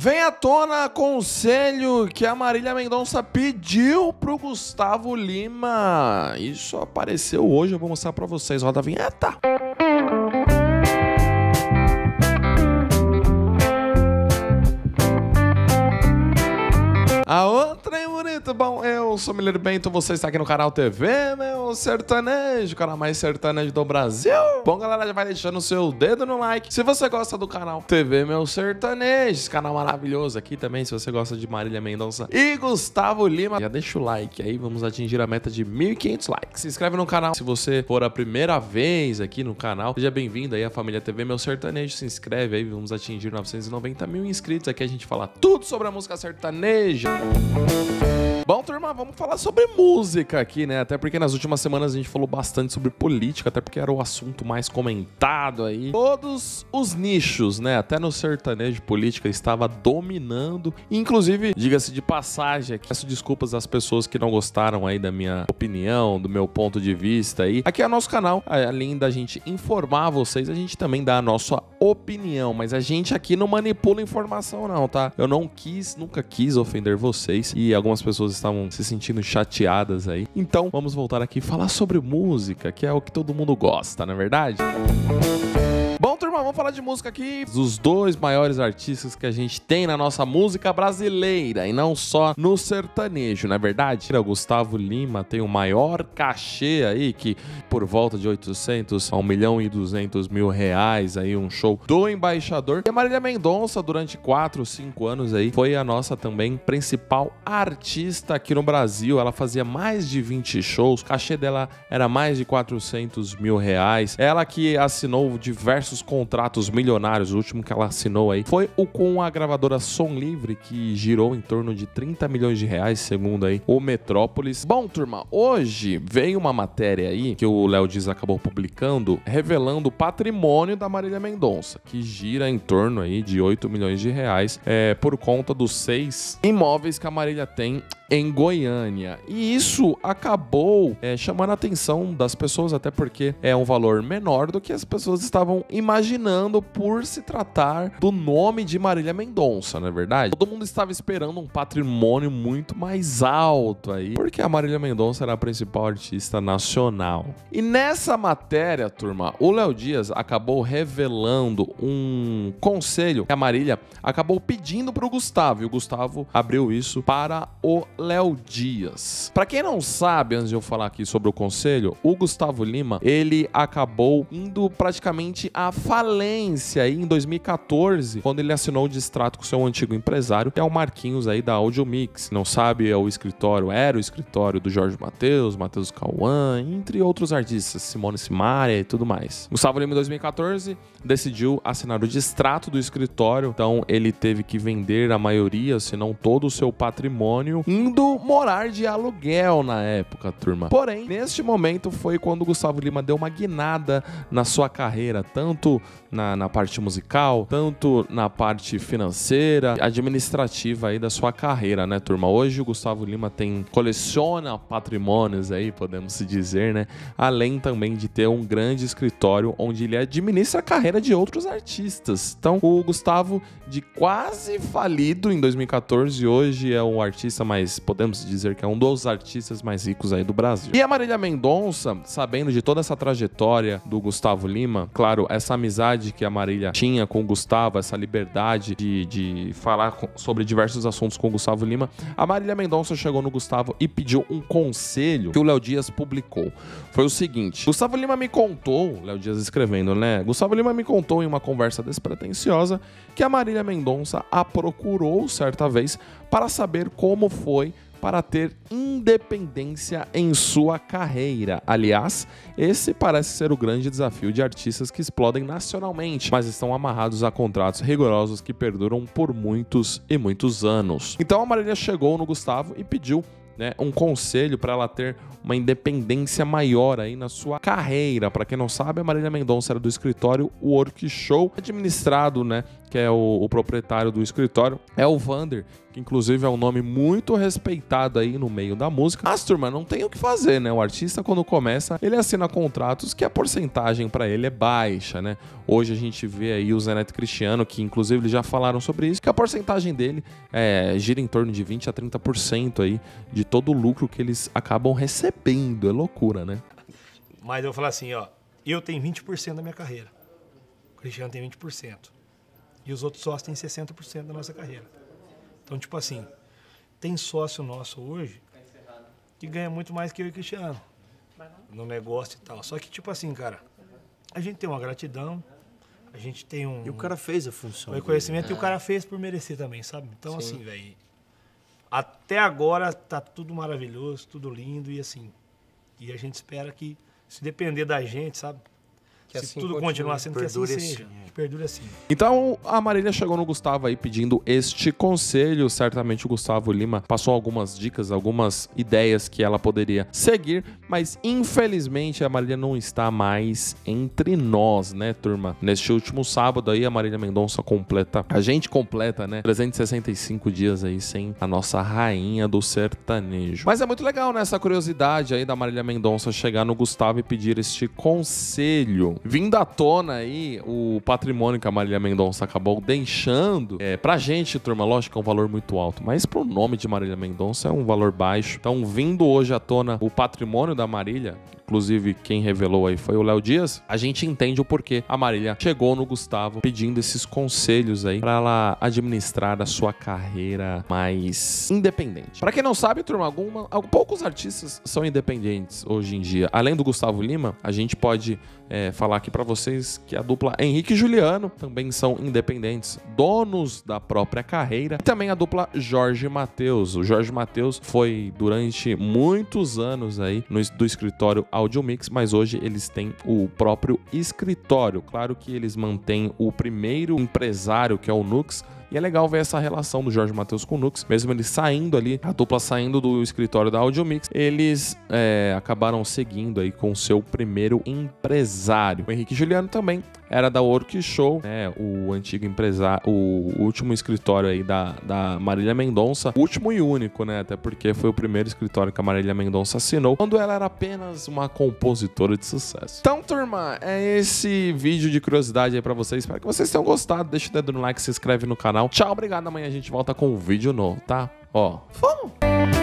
Vem à tona conselho que a Marília Mendonça pediu pro Gustavo Lima. Isso apareceu hoje, eu vou mostrar pra vocês. Roda a vinheta. A outra é bonito. Bom, eu sou Miller Bento, você está aqui no canal TV Meu Sertanejo, o canal mais sertanejo do Brasil. Bom, galera, já vai deixando o seu dedo no like se você gosta do canal TV Meu Sertanejo, esse canal maravilhoso aqui também. Se você gosta de Marília Mendonça e Gustavo Lima, já deixa o like aí, vamos atingir a meta de 1.500 likes. Se inscreve no canal se você for a primeira vez aqui no canal. Seja bem-vindo aí à família TV Meu Sertanejo. Se inscreve aí, vamos atingir 990 mil inscritos. Aqui a gente fala tudo sobre a música sertaneja. Bom, turma, vamos falar sobre música aqui, né? Até porque nas últimas semanas a gente falou bastante sobre política, até porque era o assunto mais comentado aí. Todos os nichos, né? Até no sertanejo, política estava dominando. Inclusive, diga-se de passagem aqui, peço desculpas às pessoas que não gostaram aí da minha opinião, do meu ponto de vista aí. Aqui é o nosso canal, além da gente informar vocês, a gente também dá a nossa opinião, mas a gente aqui não manipula informação não, tá? Eu nunca quis ofender vocês e algumas pessoas estavam se sentindo chateadas aí. Então, vamos voltar aqui e falar sobre música, que é o que todo mundo gosta, não é verdade? Bom, turma, vamos falar de música aqui. Dos dois maiores artistas que a gente tem na nossa música brasileira, e não só no sertanejo, não é verdade? O Gustavo Lima tem o maior cachê aí, que por volta de 800 a 1.200.000 reais aí, um show do Embaixador. E a Marília Mendonça, durante 4 ou 5 anos aí, foi a nossa também principal artista aqui no Brasil. Ela fazia mais de 20 shows, o cachê dela era mais de 400 mil reais. Ela que assinou diversos contratos milionários. O último que ela assinou aí foi o com a gravadora Som Livre, que girou em torno de 30 milhões de reais, segundo aí o Metrópolis. Bom, turma, hoje veio uma matéria aí que o Léo Dias acabou publicando, revelando o patrimônio da Marília Mendonça, que gira em torno aí de 8 milhões de reais, por conta dos 6 imóveis que a Marília tem em Goiânia. E isso acabou chamando a atenção das pessoas, até porque é um valor menor do que as pessoas estavam imaginando por se tratar do nome de Marília Mendonça, não é verdade? Todo mundo estava esperando um patrimônio muito mais alto aí, porque a Marília Mendonça era a principal artista nacional. E nessa matéria, turma, o Léo Dias acabou revelando um conselho que a Marília acabou pedindo para o Gustavo, e o Gustavo abriu isso para o Léo Dias. Pra quem não sabe, antes de eu falar aqui sobre o conselho, o Gustavo Lima, ele acabou indo praticamente à falência aí em 2014, quando ele assinou o distrato com seu antigo empresário, que é o Marquinhos aí da Audio Mix. Não sabe, era o escritório do Jorge Mateus Cauã, entre outros artistas, Simone Simaria e tudo mais. Gustavo Lima, em 2014, decidiu assinar o distrato do escritório, então ele teve que vender a maioria, se não todo o seu patrimônio, indo morar de aluguel na época, turma. Porém, neste momento foi quando o Gustavo Lima deu uma guinada na sua carreira, tanto na parte musical, tanto na parte financeira, administrativa aí da sua carreira, né, turma? Hoje o Gustavo Lima coleciona patrimônios aí, podemos se dizer, né? Além também de ter um grande escritório onde ele administra a carreira de outros artistas. Então, o Gustavo, de quase falido em 2014, hoje é o artista mais, podemos dizer que é um dos artistas mais ricos aí do Brasil. E a Marília Mendonça, sabendo de toda essa trajetória do Gustavo Lima, claro, essa amizade que a Marília tinha com o Gustavo, essa liberdade de falar sobre diversos assuntos com o Gustavo Lima, a Marília Mendonça chegou no Gustavo e pediu um conselho que o Léo Dias publicou. Foi o seguinte: Gustavo Lima me contou, Léo Dias escrevendo, né? Gustavo Lima me contou em uma conversa despretensiosa que a Marília Mendonça a procurou certa vez para saber como foi para ter independência em sua carreira. Aliás, esse parece ser o grande desafio de artistas que explodem nacionalmente, mas estão amarrados a contratos rigorosos que perduram por muitos e muitos anos. Então a Marília chegou no Gustavo e pediu, né, um conselho para ela ter uma independência maior aí na sua carreira. Para quem não sabe, a Marília Mendonça era do escritório Work Show, administrado, né, que é o proprietário do escritório, é o Vander, que inclusive é um nome muito respeitado aí no meio da música. Mas, turma, não tem o que fazer, né? O artista, quando começa, ele assina contratos que a porcentagem pra ele é baixa, né? Hoje a gente vê aí o Zé Neto Cristiano, que inclusive eles já falaram sobre isso, que a porcentagem dele gira em torno de 20 a 30% aí de todo o lucro que eles acabam recebendo. É loucura, né? Mas eu vou falar assim, ó, eu tenho 20% da minha carreira. O Cristiano tem 20%. E os outros sócios têm 60% da nossa carreira. Então, tipo assim, tem sócio nosso hoje que ganha muito mais que eu e o Cristiano no negócio e tal. Só que, tipo assim, cara, a gente tem uma gratidão, a gente tem um... E o cara fez a função. O reconhecimento e o cara fez por merecer também, sabe? Então, assim, velho, até agora tá tudo maravilhoso, tudo lindo e assim. E a gente espera que, se depender da gente, sabe? Que se assim tudo continuar sendo que assim seja, que perdure assim. Então a Marília chegou no Gustavo aí pedindo este conselho. Certamente o Gustavo Lima passou algumas dicas, algumas ideias que ela poderia seguir, mas infelizmente a Marília não está mais entre nós, né, turma? Neste último sábado aí a Marília Mendonça completa, a gente completa, né, 365 dias aí sem a nossa rainha do sertanejo. Mas é muito legal, né, essa curiosidade aí da Marília Mendonça chegar no Gustavo e pedir este conselho. Vindo à tona aí o patrimônio que a Marília Mendonça acabou deixando, pra gente, turma, lógico que é um valor muito alto, mas pro nome de Marília Mendonça é um valor baixo. Então, vindo hoje à tona o patrimônio da Marília, inclusive quem revelou aí foi o Léo Dias, a gente entende o porquê a Marília chegou no Gustavo pedindo esses conselhos aí pra ela administrar a sua carreira mais independente. Pra quem não sabe, turma, poucos artistas são independentes hoje em dia. Além do Gustavo Lima, a gente pode falar aqui pra vocês que a dupla Henrique e Juliano também são independentes, donos da própria carreira. E também a dupla Jorge Mateus. O Jorge Mateus foi durante muitos anos aí do escritório Audio Mix, mas hoje eles têm o próprio escritório. Claro que eles mantêm o primeiro empresário, que é o Nux. E é legal ver essa relação do Jorge Mateus com o Nux, mesmo eles saindo ali, a dupla saindo do escritório da Audio Mix, eles acabaram seguindo aí com o seu primeiro empresário. O Henrique e Juliano também era da Work Show, né, o antigo empresário, o último escritório aí da Marília Mendonça, o último e único, né, até porque foi o primeiro escritório que a Marília Mendonça assinou, quando ela era apenas uma compositora de sucesso. Então, turma, é esse vídeo de curiosidade aí pra vocês, espero que vocês tenham gostado, deixa o dedo no like, se inscreve no canal. Tchau, obrigado, amanhã a gente volta com um vídeo novo, tá? Ó, vamos!